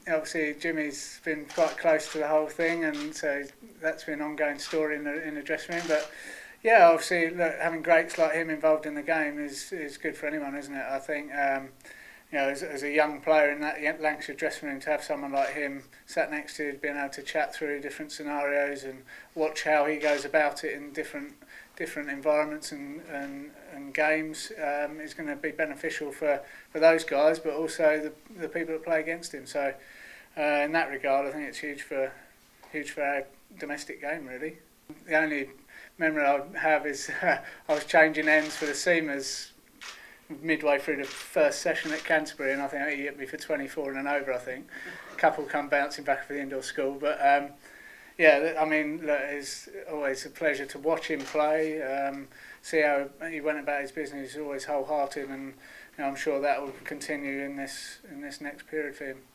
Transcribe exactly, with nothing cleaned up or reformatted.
obviously Jimmy's been quite close to the whole thing, and so that's been an ongoing story in the in the dressing room. But yeah, obviously look, having greats like him involved in the game is is good for anyone, isn't it? I think. Um, You know, as, as a young player in that Lancashire dressing room, to have someone like him sat next to you, being able to chat through different scenarios and watch how he goes about it in different different environments and and, and games um, is going to be beneficial for, for those guys, but also the the people that play against him. So, uh, in that regard, I think it's huge for huge for our domestic game, really. The only memory I have is uh, I was changing ends for the seamers midway through the first session at Canterbury, and I think he hit me for twenty-four and an over. I think a couple come bouncing back for the indoor school, but um, yeah, I mean, look, it's always a pleasure to watch him play. Um, see how he went about his business. He's always wholehearted, and you know, I'm sure that will continue in this in this next period for him.